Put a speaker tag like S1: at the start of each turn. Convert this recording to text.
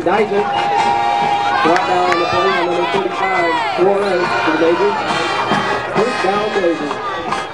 S1: Dyson. Brought down on the play on number 35, Suarez for the Blazers. First down, Blazers.